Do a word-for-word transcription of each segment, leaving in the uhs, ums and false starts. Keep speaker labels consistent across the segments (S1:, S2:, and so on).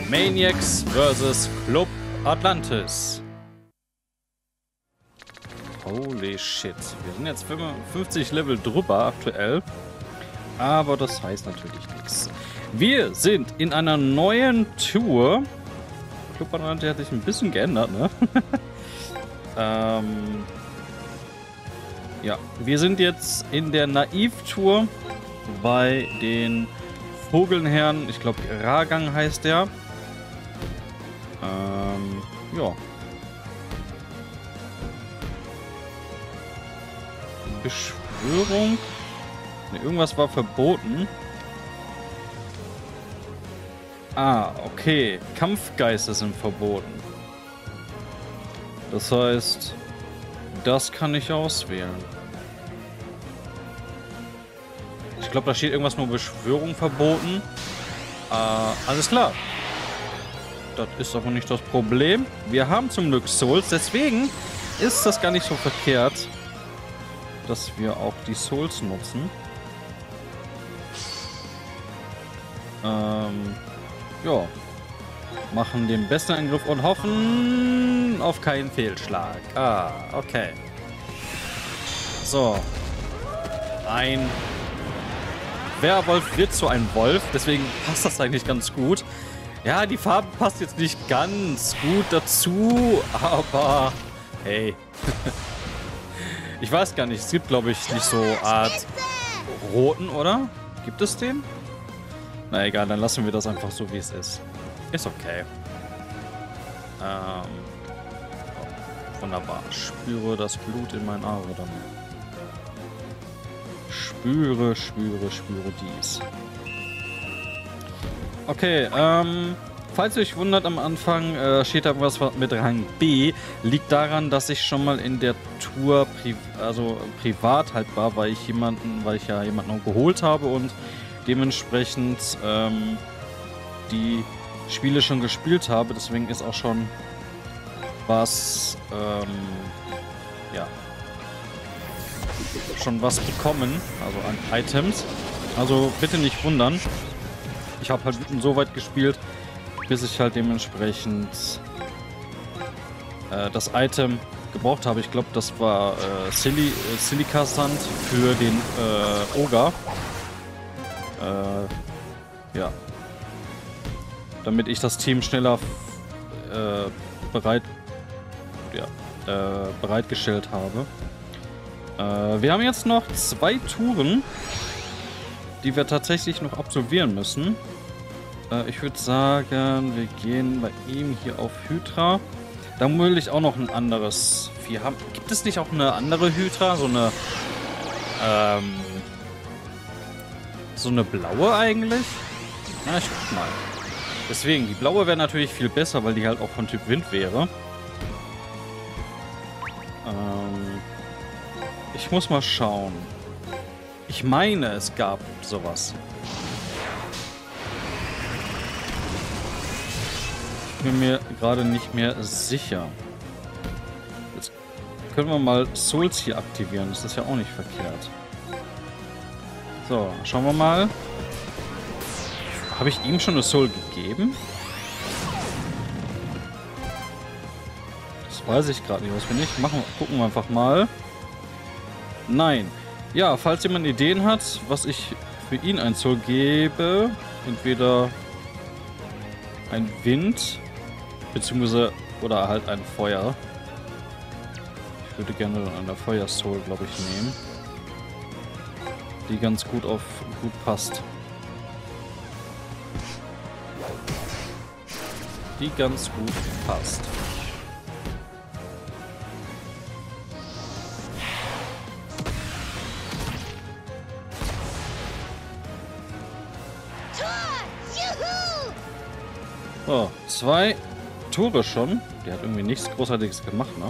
S1: Maniacs versus. Club Atlantis. Holy shit. Wir sind jetzt fünfundfünfzig Level drüber aktuell. Aber das heißt natürlich nichts. Wir sind in einer neuen Tour. Club Atlantis hat sich ein bisschen geändert, ne? ähm... Ja, wir sind jetzt in der Naiv-Tour bei den Vogelnherren. Ich glaube, Ragang heißt der. Ähm, ja. Beschwörung. Ne, irgendwas war verboten. Ah, okay. Kampfgeister sind verboten. Das heißt, das kann ich auswählen. Ich glaube, da steht irgendwas nur Beschwörung verboten. Äh, alles klar. Das ist aber nicht das Problem. Wir haben zum Glück Souls. Deswegen ist das gar nicht so verkehrt, dass wir auch die Souls nutzen. Ähm, ja. Machen den besten Angriff und hoffen auf keinen Fehlschlag. Ah, okay. So. Ein Werwolf wird zu einem Wolf, deswegen passt das eigentlich ganz gut. Ja, die Farbe passt jetzt nicht ganz gut dazu, aber hey. Ich weiß gar nicht, es gibt, glaube ich, nicht so Art roten, oder? Gibt es den? Na egal, dann lassen wir das einfach so, wie es ist. Ist okay. Ähm, wunderbar. Spüre das Blut in meinen Adern. Spüre, spüre, spüre dies. Okay, ähm, falls ihr euch wundert am Anfang, äh, steht da irgendwas mit Rang B. Liegt daran, dass ich schon mal in der Tour pri also privat halt war, weil ich jemanden, weil ich ja jemanden geholt habe und dementsprechend ähm, die Spiele schon gespielt habe. Deswegen ist auch schon was, ähm, ja, schon was bekommen, also an Items. Also bitte nicht wundern. Ich habe halt so weit gespielt, bis ich halt dementsprechend äh, das Item gebraucht habe. Ich glaube, das war äh, Sili äh, Silica Sand für den äh, Ogre. Äh, ja. Damit ich das Team schneller äh, bereit, ja, äh, bereitgestellt habe. Äh, wir haben jetzt noch zwei Touren, die wir tatsächlich noch absolvieren müssen. Äh, ich würde sagen, wir gehen bei ihm hier auf Hydra. Dann will ich auch noch ein anderes Vieh haben. Gibt es nicht auch eine andere Hydra? So eine, ähm, so eine blaue eigentlich? Na, ich guck mal. Deswegen, die blaue wäre natürlich viel besser, weil die halt auch von Typ Wind wäre. Ähm, ich muss mal schauen. Ich meine, es gab sowas. Ich bin mir gerade nicht mehr sicher. Jetzt können wir mal Souls hier aktivieren. Das ist ja auch nicht verkehrt. So, schauen wir mal. Habe ich ihm schon eine Soul gegeben? Das weiß ich gerade nicht. Was wir nicht machen, gucken wir einfach mal. Nein. Ja, falls jemand Ideen hat, was ich für ihn ein Soul gebe, entweder ein Wind, beziehungsweise oder halt ein Feuer. Ich würde gerne eine Feuer-Soul, glaube ich, nehmen. Die ganz gut auf gut passt. Die ganz gut passt. So, zwei Tore schon. Der hat irgendwie nichts Großartiges gemacht, ne?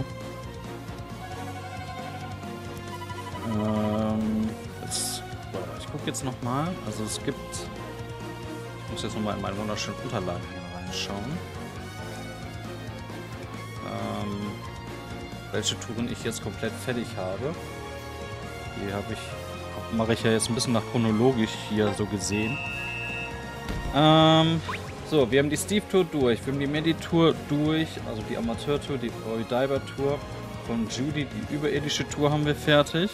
S1: Ähm, jetzt, ich gucke jetzt noch mal. Also es gibt... Ich muss jetzt noch mal in meine wunderschönen Unterlagen reinschauen. Ähm, welche Touren ich jetzt komplett fertig habe. Die habe ich... Mache ich ja jetzt ein bisschen nach chronologisch hier so gesehen. Ähm... So, wir haben die Steve-Tour durch, wir haben die Medi-Tour durch, also die Amateur-Tour, die Diver-Tour von Judy, die überirdische Tour haben wir fertig.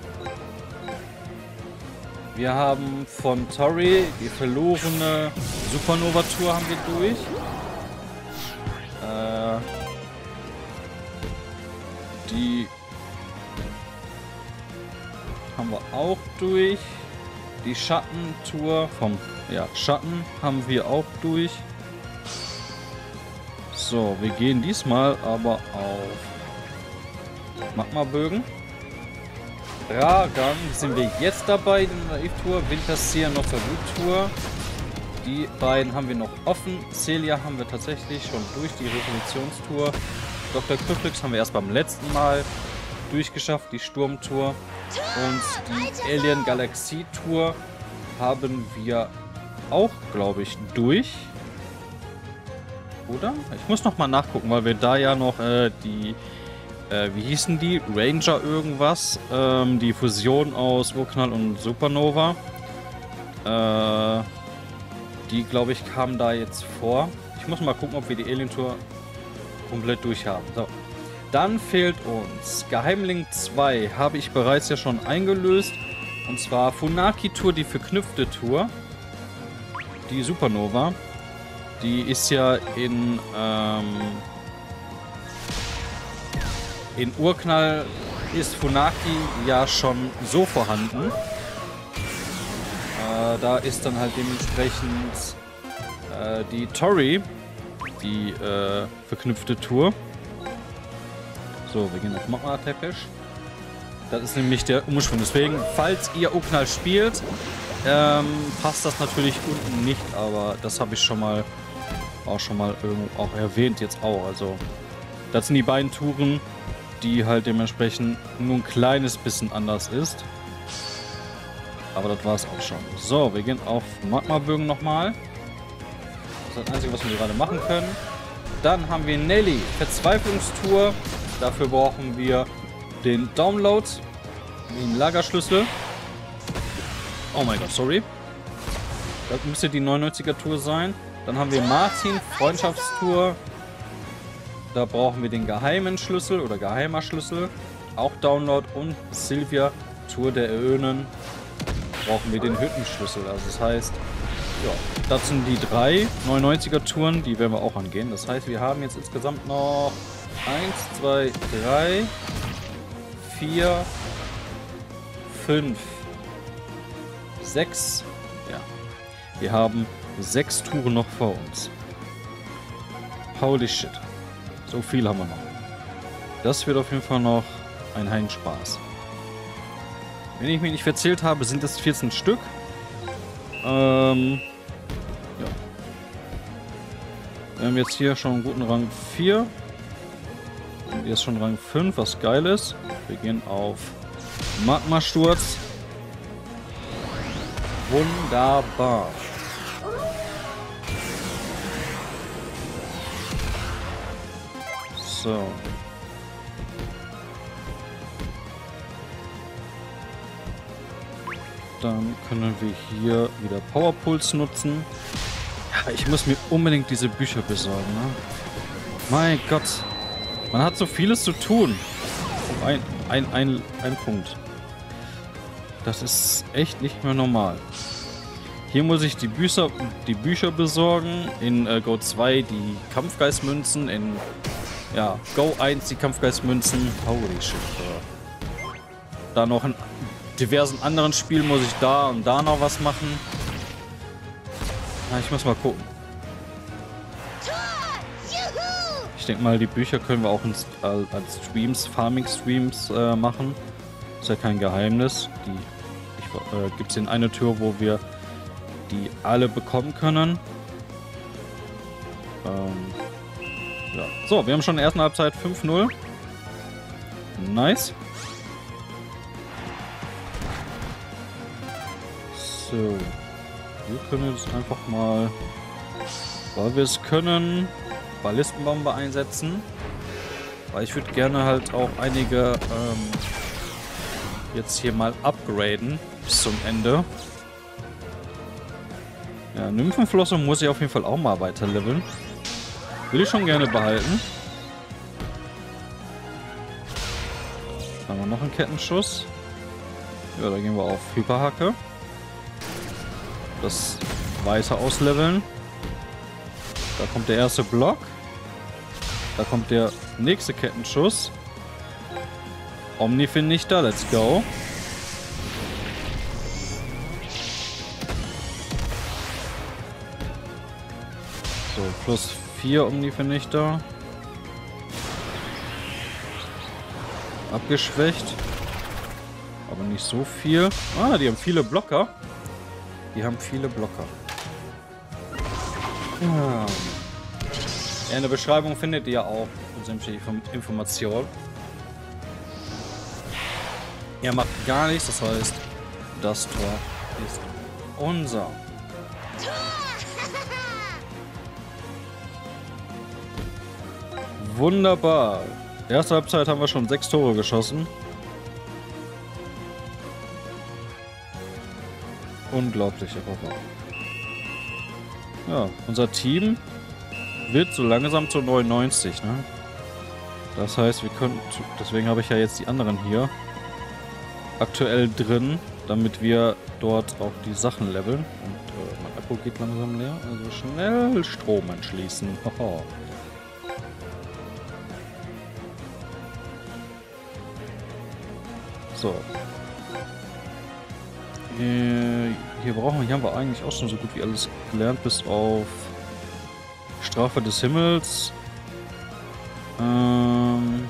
S1: Wir haben von Tori die verlorene Supernova-Tour haben wir durch. Äh, die haben wir auch durch. Die Schattentour vom ja, Schatten haben wir auch durch. So, wir gehen diesmal aber auf Magmabögen. Ragan sind wir jetzt dabei in der Naiv-Tour. Winterseer noch zur Tour. Die beiden haben wir noch offen. Celia haben wir tatsächlich schon durch die Resolutionstour. Doktor Kryptix haben wir erst beim letzten Mal durchgeschafft, die Sturmtour. Und die Alien Galaxie Tour haben wir auch, glaube ich, durch. Oder? Ich muss noch mal nachgucken, weil wir da ja noch äh, die, äh, wie hießen die? Ranger irgendwas. Ähm, die Fusion aus Urknall und Supernova. Äh, die, glaube ich, kamen da jetzt vor. Ich muss mal gucken, ob wir die Alien Tour komplett durch haben. So. Dann fehlt uns Geheimling zwei, habe ich bereits ja schon eingelöst. Und zwar Funaki Tour, die verknüpfte Tour. Die Supernova. Die ist ja in, ähm, in Urknall ist Funaki ja schon so vorhanden. Äh, da ist dann halt dementsprechend äh, die Tori, die äh, verknüpfte Tour. So, wir gehen auf Magma-Teppich. Das ist nämlich der Umschwung. Deswegen, falls ihr Urknall spielt, ähm, passt das natürlich unten nicht, aber das habe ich schon mal auch schon mal irgendwo auch erwähnt jetzt auch. Also, das sind die beiden Touren, die halt dementsprechend nur ein kleines bisschen anders ist. Aber das war es auch schon. So, wir gehen auf Magmabögen nochmal. Das ist das Einzige, was wir gerade machen können. Dann haben wir Nelly, Verzweiflungstour. Dafür brauchen wir den Download, den Lagerschlüssel. Oh mein Gott, sorry. Das müsste die neunundneunziger Tour sein. Dann haben wir Martin, Freundschaftstour. Da brauchen wir den geheimen Schlüssel oder geheimer Schlüssel. Auch Download. Und Sylvia, Tour der Äonen. Brauchen wir den Hüttenschlüssel. Also das heißt, ja, das sind die drei neunundneunziger Touren, die werden wir auch angehen. Das heißt, wir haben jetzt insgesamt noch eins, zwei, drei, vier, fünf, sechs. Ja. Wir haben sechs Touren noch vor uns. Holy shit. So viel haben wir noch. Das wird auf jeden Fall noch ein Heidenspaß. Wenn ich mich nicht verzählt habe, sind es vierzehn Stück. Ähm, ja. Wir haben jetzt hier schon einen guten Rang vier. Und jetzt schon Rang fünf, was geil ist. Wir gehen auf Magma-Sturz. Wunderbar. So. Dann können wir hier wieder Powerpulse nutzen. Ja, ich muss mir unbedingt diese Bücher besorgen, ne? Mein Gott. Man hat so vieles zu tun. Ein, ein, ein, ein Punkt. Das ist echt nicht mehr normal. Hier muss ich die Bücher, die Bücher besorgen. In äh, Go zwei die Kampfgeistmünzen. In ja, Go eins die Kampfgeistmünzen. Holy shit. Da noch in diversen anderen Spielen muss ich da und da noch was machen. Na, ich muss mal gucken. Ich denke mal, die Bücher können wir auch ins, äh, als Streams, Farming-Streams äh, machen. Ist ja kein Geheimnis. Die äh, gibt es in eine Tür, wo wir die alle bekommen können. Ähm, ja. So, wir haben schon in der ersten Halbzeit fünf null. Nice. So. Wir können jetzt einfach mal, weil wir es können, Ballistenbombe einsetzen. Weil ich würde gerne halt auch einige ähm, jetzt hier mal upgraden bis zum Ende. Ja, Nymphenflosse muss ich auf jeden Fall auch mal weiter leveln. Will ich schon gerne behalten. Haben wir noch einen Kettenschuss. Ja, da gehen wir auf Hyperhacke. Das weiter ausleveln. Da kommt der erste Block. Da kommt der nächste Kettenschuss. Omni-Vernichter, let's go. So, plus vier Omni-Vernichter. Abgeschwächt. Aber nicht so viel. Ah, die haben viele Blocker. Die haben viele Blocker. Ja. In der Beschreibung findet ihr auch sämtliche Informationen. Er macht gar nichts, das heißt, das Tor ist unser. Wunderbar. Erste Halbzeit haben wir schon sechs Tore geschossen. Unglaublich, aber wahr. Ja, unser Team wird so langsam zu neunundneunzig, ne? Das heißt, wir können... Deswegen habe ich ja jetzt die anderen hier aktuell drin, damit wir dort auch die Sachen leveln. Und äh, mein Akku geht langsam leer. Also schnell Strom anschließen. Hoho. So. Äh, hier brauchen wir, hier haben wir eigentlich auch schon so gut wie alles gelernt, bis auf Strafe des Himmels. Ähm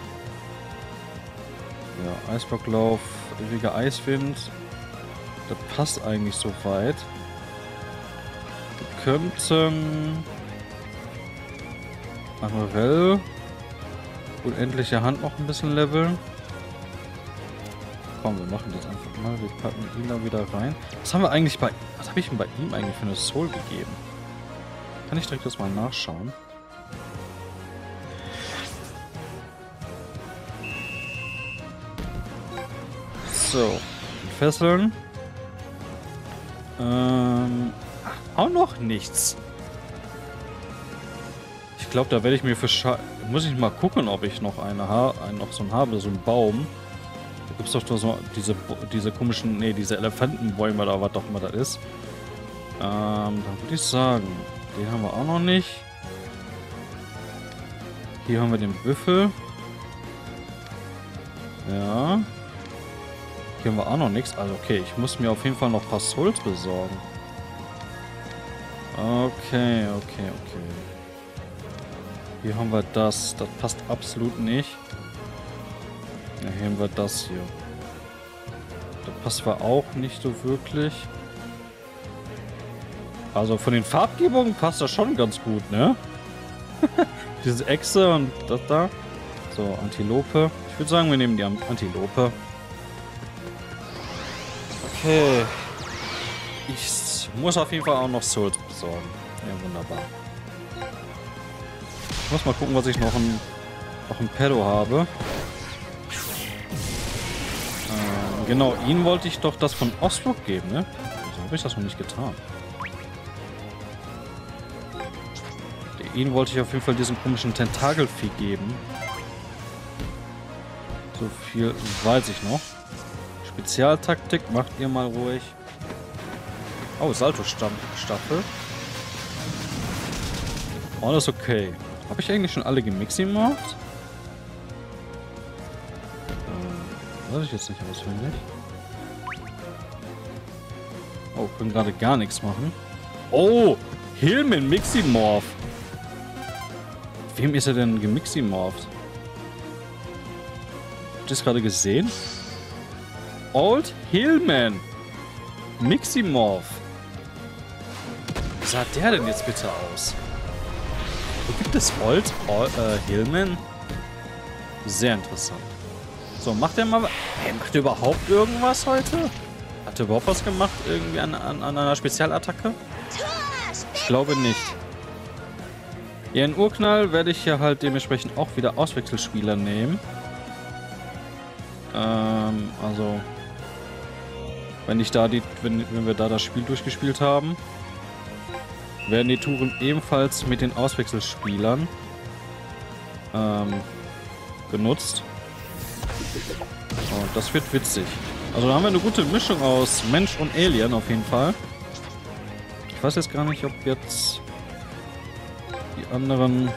S1: ja, Eisblocklauf, ewiger Eiswind. Das passt eigentlich so weit. Wir könnten Amarell, unendliche Hand noch ein bisschen leveln. Komm, wir machen das einfach mal. Wir packen ihn da wieder rein. Was haben wir eigentlich bei... Was habe ich denn bei ihm eigentlich für eine Soul gegeben? Kann ich direkt das mal nachschauen. So. Fesseln. Ähm... Auch noch nichts. Ich glaube, da werde ich mir für Scha... Muss ich mal gucken, ob ich noch eine ha einen, noch so einen habe, so einen Baum. Da gibt es doch so diese, diese komischen, nee, diese Elefantenbäume da, was doch immer das ist. Ähm, dann würde ich sagen, den haben wir auch noch nicht. Hier haben wir den Büffel. Ja. Hier haben wir auch noch nichts. Also okay, ich muss mir auf jeden Fall noch ein paar Souls besorgen. Okay, okay, okay. Hier haben wir das. Das passt absolut nicht. Ja, hier haben wir das hier. Das passt zwar auch nicht so wirklich. Also von den Farbgebungen passt das schon ganz gut, ne? Diese Echse und das da. So, Antilope. Ich würde sagen, wir nehmen die Antilope. Okay. Ich muss auf jeden Fall auch noch Souls besorgen. Ja, wunderbar. Ich muss mal gucken, was ich noch im, noch im Pedo habe. Ähm, genau, ihn wollte ich doch das von Osbrook geben, ne? Wieso habe ich das noch nicht getan? Ihn wollte ich auf jeden Fall diesen komischen Tentakelvieh geben. So viel weiß ich noch. Spezialtaktik macht ihr mal ruhig. Oh, Salto-Staffel. Oh, das ist okay. Habe ich eigentlich schon alle gemiximorpht? Ähm, weiß ich jetzt nicht auswendig. Oh, können gerade gar nichts machen. Oh, Hillman Miximorph. Wem ist er denn gemiximorpht? Habt ihr das gerade gesehen? Old Hillman Miximorph. Wie sah der denn jetzt bitte aus? Wo gibt es Old Old, äh, Hillman? Sehr interessant. So, macht er mal... Hey, macht er überhaupt irgendwas heute? Hat er überhaupt was gemacht? Irgendwie an, an, an einer Spezialattacke? Ich glaube nicht. Ihren Urknall werde ich ja halt dementsprechend auch wieder Auswechselspieler nehmen. Ähm, also... Wenn ich da die... Wenn, wenn wir da das Spiel durchgespielt haben. werden die Touren ebenfalls mit den Auswechselspielern ähm, genutzt. Und das wird witzig. Also da haben wir eine gute Mischung aus Mensch und Alien auf jeden Fall. Ich weiß jetzt gar nicht, ob jetzt die anderen...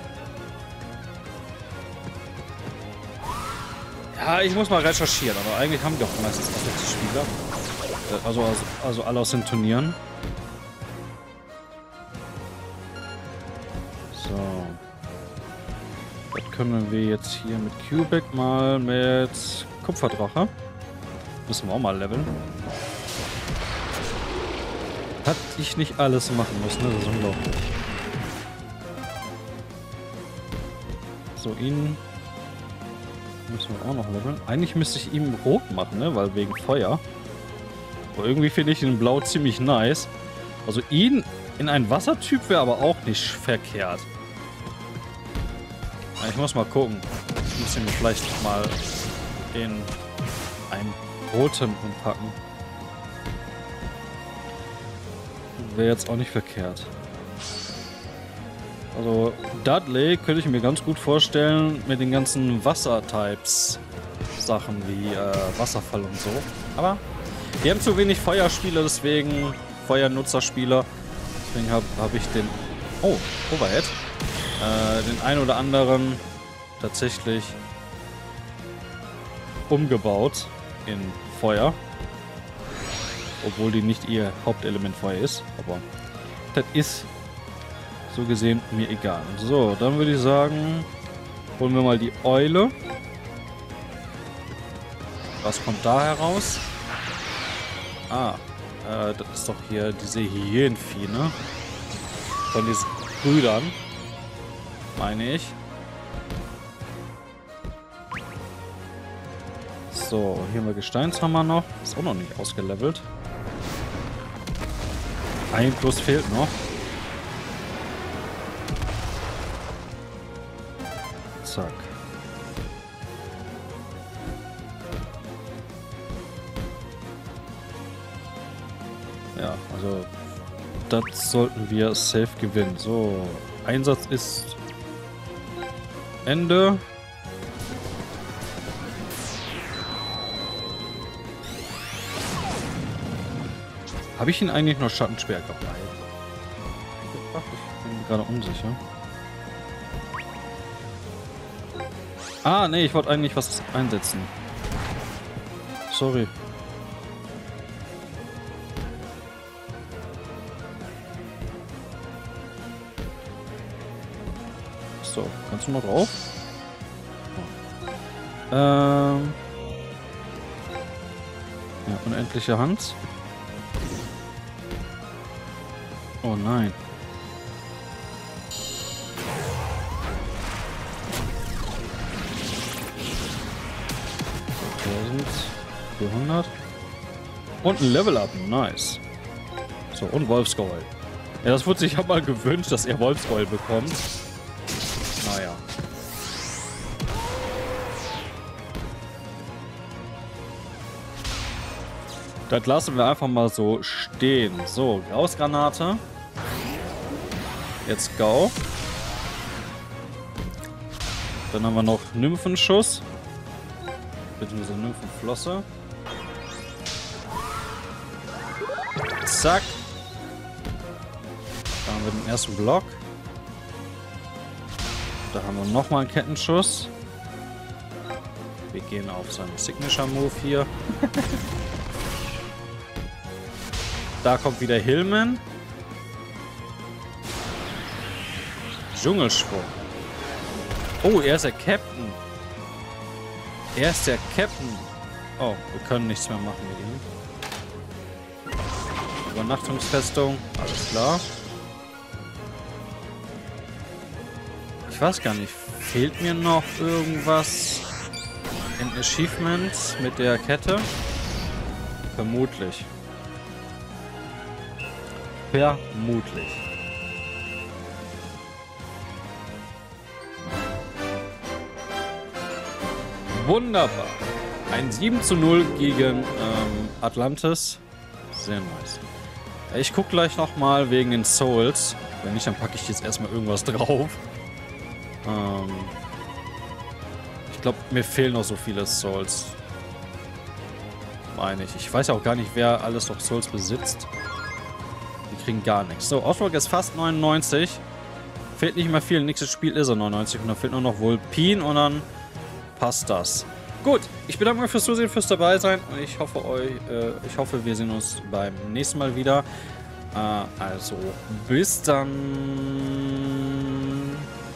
S1: Ja, ich muss mal recherchieren, aber eigentlich haben die auch meistens Auswechselspieler. Also, also, also alle aus den Turnieren. So. Das können wir jetzt hier mit Cubic mal mit Kupferdrache. Müssen wir auch mal leveln. Hat ich nicht alles machen müssen, ne? Das ist unglaublich. So, ihn müssen wir auch noch leveln. Eigentlich müsste ich ihm rot machen, ne? Weil wegen Feuer. Aber irgendwie finde ich ihn blau ziemlich nice. Also ihn in einen Wassertyp wäre aber auch nicht verkehrt. Ich muss mal gucken. Ich muss ihn vielleicht mal in einen roten umpacken. Wäre jetzt auch nicht verkehrt. Also Dudley könnte ich mir ganz gut vorstellen mit den ganzen Wasser-Types Sachen wie äh, Wasserfall und so. Aber die haben zu wenig Feuerspieler, deswegen Feuernutzerspieler. Deswegen habe hab ich den... Oh, Overhead. Äh, den ein oder anderen tatsächlich umgebaut in Feuer. Obwohl die nicht ihr Hauptelement Feuer ist. Aber das ist so gesehen mir egal. So, dann würde ich sagen, holen wir mal die Eule. Was kommt da heraus? Ah, äh, das ist doch hier diese Hyänenvieh, ne? Von diesen Brüdern, meine ich. So, hier haben wir Gesteinshammer noch. Ist auch noch nicht ausgelevelt. Ein Plus fehlt noch. Zack. Ja, also das sollten wir safe gewinnen. So, Einsatz ist Ende. Habe ich ihn eigentlich noch Schattensperr dabei? Ich bin gerade unsicher. Ah, nee, ich wollte eigentlich was einsetzen. Sorry. So, kannst du noch drauf? Ähm. Ja, unendliche Hand. Oh nein. vierhundert. Und ein Level-Up. Nice. So, und Wolfsgold. Ja, das wurde sich ja mal gewünscht, dass er Wolfsgold bekommt. Naja. Das lassen wir einfach mal so stehen. So, Grausgranate. Jetzt go. Dann haben wir noch Nymphenschuss. Beziehungsweise Nymphenflosse. Zack. Da haben wir den ersten Block. Da haben wir nochmal einen Kettenschuss. Wir gehen auf seinen Signature-Move hier. Da kommt wieder Hillman. Dschungelschwung. Oh, er ist der Captain. Er ist der Captain. Oh, wir können nichts mehr machen mit ihm. Übernachtungsfestung. Alles klar. Ich weiß gar nicht. Fehlt mir noch irgendwas in Achievements mit der Kette? Vermutlich. Vermutlich. Wunderbar. Ein sieben zu null gegen ähm, Atlantis. Sehr nice. Ich gucke gleich nochmal wegen den Souls. Wenn nicht, dann packe ich jetzt erstmal irgendwas drauf. Ähm ich glaube, mir fehlen noch so viele Souls. Meine ich. Ich weiß ja auch gar nicht, wer alles noch Souls besitzt. Die kriegen gar nichts. So, Oswald ist fast neunundneunzig. Fehlt nicht mehr viel. Nächstes Spiel ist er neunundneunzig. Und dann fehlt nur noch Vulpin und dann passt das. Gut, ich bedanke mich fürs Zusehen, fürs dabei sein. Und ich hoffe, euch, äh, ich hoffe, wir sehen uns beim nächsten Mal wieder. Äh, also, bis dann.